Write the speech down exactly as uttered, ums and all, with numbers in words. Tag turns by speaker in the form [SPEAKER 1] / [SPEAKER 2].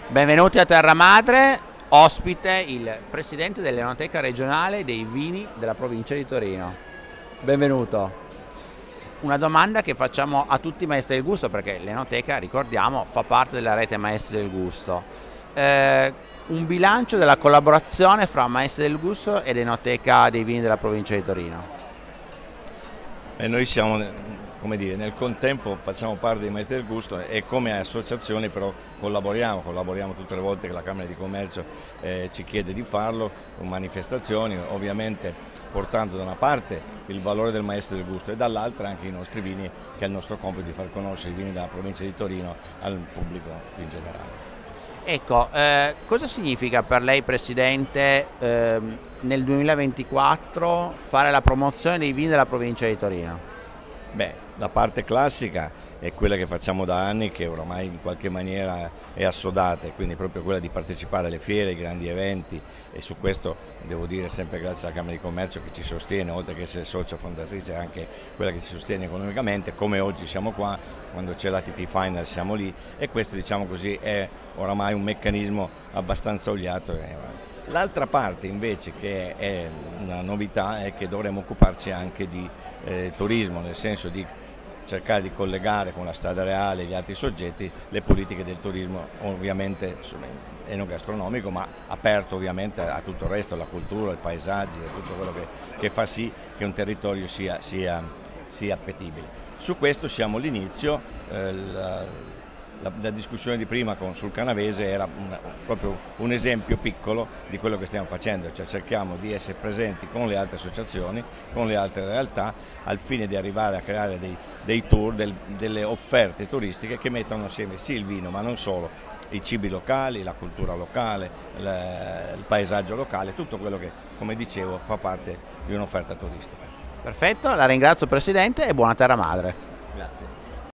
[SPEAKER 1] Benvenuti a Terra Madre, ospite il presidente dell'Enoteca regionale dei vini della provincia di Torino. Benvenuto. Una domanda che facciamo a tutti i maestri del gusto, perché l'Enoteca, ricordiamo, fa parte della rete Maestri del Gusto. Eh, un bilancio della collaborazione fra Maestri del Gusto ed Enoteca dei vini della provincia di Torino.
[SPEAKER 2] E noi siamo, come dire, nel contempo facciamo parte dei Maestri del Gusto e come associazione però collaboriamo, collaboriamo tutte le volte che la Camera di Commercio eh, ci chiede di farlo, con manifestazioni, ovviamente portando da una parte il valore del Maestro del Gusto e dall'altra anche i nostri vini, che è il nostro compito di far conoscere i vini della provincia di Torino al pubblico in generale.
[SPEAKER 1] Ecco, eh, cosa significa per lei, Presidente, eh, nel duemilaventiquattro fare la promozione dei vini della provincia di Torino?
[SPEAKER 2] Beh, la parte classica è quella che facciamo da anni, che oramai in qualche maniera è assodata, quindi proprio quella di partecipare alle fiere, ai grandi eventi, e su questo devo dire sempre grazie alla Camera di Commercio che ci sostiene, oltre che essere socia fondatrice, è anche quella che ci sostiene economicamente, come oggi siamo qua, quando c'è l'A T P Final siamo lì, e questo, diciamo così, è oramai un meccanismo abbastanza oliato. L'altra parte invece, che è una novità, è che dovremo occuparci anche di eh, turismo, nel senso di cercare di collegare con la Strada Reale e gli altri soggetti le politiche del turismo, ovviamente enogastronomico, ma aperto ovviamente a tutto il resto, la cultura, i paesaggi e tutto quello che, che fa sì che un territorio sia, sia, sia appetibile. Su questo siamo all'inizio. Eh, la, La, la discussione di prima con, sul Canavese era una, proprio un esempio piccolo di quello che stiamo facendo, cioè cerchiamo di essere presenti con le altre associazioni, con le altre realtà, al fine di arrivare a creare dei, dei tour, del, delle offerte turistiche che mettano assieme sì il vino, ma non solo, i cibi locali, la cultura locale, il, il paesaggio locale, tutto quello che, come dicevo, fa parte di un'offerta turistica.
[SPEAKER 1] Perfetto, la ringrazio Presidente e buona Terra Madre.
[SPEAKER 2] Grazie.